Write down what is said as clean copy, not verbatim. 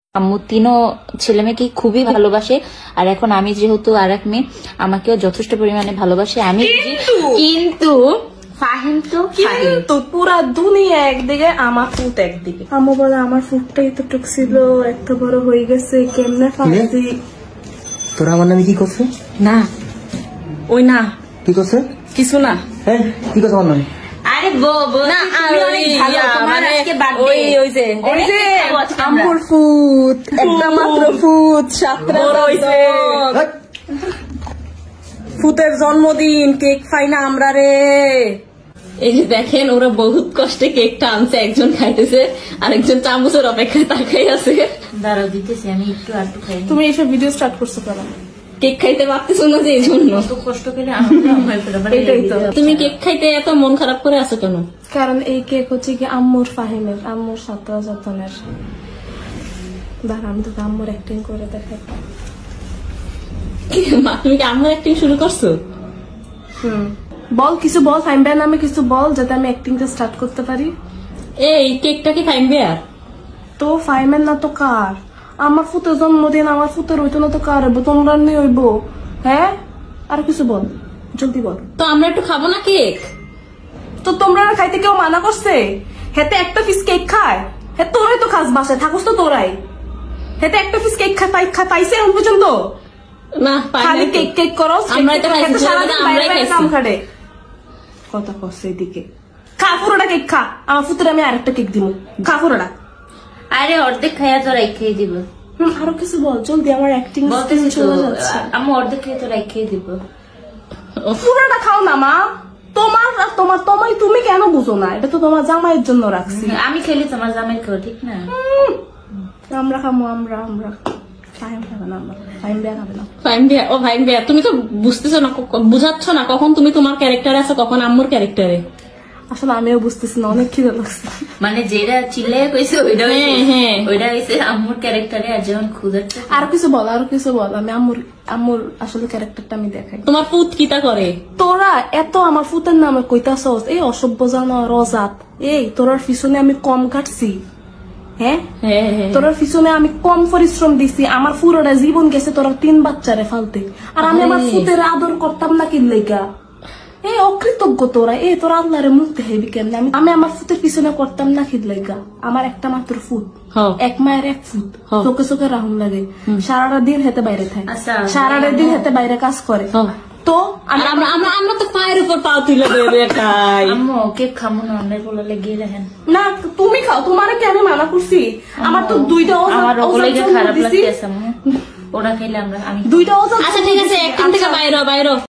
আম্মু তিনও ছেলে মেয়েকে খুবই ভালোবাসে, আর এখন আমি যেহেতু আর এক মেয়ে, আমাকেও যথেষ্ট পরিমাণে ভালোবাসে। আমি কিন্তু ফাহিম তো পুরা দুনিয়া একদিকে, আমার ফুট একদিকে। আম্মু বলে আমার ফুটটা এতটুক ছিল, এত বড় হয়ে গেছে, কেমনে ফাঁসি। তোরা আমার নামে কি করছে? না ওই না কি করছে? কিছু না। হ্যাঁ কি করছে আমার নামে? আরে না আম্মুর ফুট একটা মাত্র ফুট, সাতটা ফুটের জন্মদিন, কেক খাই না আমরা রে। এই যে দেখেন ওরা বহুত কষ্টে কেকটা আনছে, একজন খাইতেছে আর একজন চামচের অপেক্ষায় তাকাই আছে। দাঁড়াও দিতেছি আমি একটু আর একটু খাই। তুমি এইসব ভিডিও স্টার্ট করছো কেন? কেক খাইতে পারতেছো না যে এই জন্য কষ্ট করে এটাই তো। তুমি কেক খাইতে এত মন খারাপ করে আছো কেন? কারণ এই কেক হচ্ছে কি আম্মুর ফাহিমের, আম্মুর ছাত্র যতনের। দাঁড়া আমি তোকে আম্মুর অ্যাক্টিং করে দেখাই। তুমি কি আমার অ্যাক্টিং শুরু করছো? বল কিছু বল, ফাইম ভাইয়ের নামে কিছু বল যাতে আমি অ্যাক্টিংটা স্টার্ট করতে পারি। এই কেকটা কি ফাইন বেয়ার? তো ফাইমের না তো কার? আমার ফুতের জন্মদিন, আমার ফুতের হইতো না তো কার হইব? তোমরা নিয়ে হইব। হ্যাঁ আর কিছু বল, জলদি বল। তো আমরা একটু খাবো না কেক? তো তোমরা খাইতে কেউ মানা করছে? হেতে একটা পিস কেক খায়, হে তোরাই তো খাস, বাসায় থাকুস তো তোরাই। হেতে একটা পিস কেক পাইছে এখন পর্যন্ত? না খালি কেক কেক করো, কাম খাটে কথা করছে এদিকে। খা পুরোটা কেক খা, আমার ফুতের আমি আরেকটা কেক দিব, খা পুরোটা। আরে অর্ধেক খাইয়া তো রাইখেই দিব। আরো কিছু বল জলদি, আমার অ্যাক্টিং চলে যাচ্ছে। আমি অর্ধেক খাইয়া তো রাইখেই দিব। পুরোটা খাও না মা, তোমার তুমি কেন বুঝো না? এটা তো তোমার জামাইয়ের জন্য রাখছি। আমি খেলি তোমার জামাই খাও, ঠিক না? আমরা খাবো, আমরা ফাইম খাবে না, আমরা ফাইম দেয়া খাবে না। ফাইন বেয়ার, ও ফাইন বেয়ার, তুমি তো বুঝতেছো না, বুঝাচ্ছ না কখন তুমি তোমার ক্যারেক্টারে আছো কখন আম্মুর ক্যারেক্টারে। আসলে আমিও বুঝতেছি না, অনেক খিদে লাগছে। মানে যেটা চিল্লাই কইছে ওইটা ওইটা হইছে আম্মুর ক্যারেক্টারে, আর যেমন ক্ষুধার্ত। আর কিছু বল, আমি আম্মুর আসলে ক্যারেক্টারটা আমি দেখাই। তোমার পুত কিটা করে? তোরা এত আমার ফুতের নামে কইতাছস, এই অসভ্য জানো রজাত। এই তোরার পিছনে আমি কম কাটছি? হ্যাঁ তোরার পিছনে আমি কম পরিশ্রম দিছি? আমার পুরোটা জীবন গেছে তোরা 3 বাচ্চারে ফালতে, আর আমি আমার ফুতের আদর করতাম না কি লেগা? এই অকৃতজ্ঞ তোরা। এই তোরা আল্লাহরে মুখ দেখাইবি কেমনে? আমি আমার ফুতের পিছনে করতাম না কি লেগা? আমার একটা মাত্র ফুট, এক মায়ের এক ফুট, চোখে চোখে রাহুন লাগে, সারাটা দিন হেতে বাইরে থাকে, সারাটা দিন হেতে বাইরে কাজ করে। তো আমরা তো পায়ের উপর পাও তুলে দেবে খাই। আম্মু কেক খামো না, অন্যের বলে গিয়ে দেখেন না, তুমি খাও, তোমারে কি আমি মানা করছি? আমার তো দুইটা আমার খারাপ লাগতেছে আম্মু, ওরা খাইলে আমি 2টা। আচ্ছা ঠিক আছে, একদিন থেকে বাইরে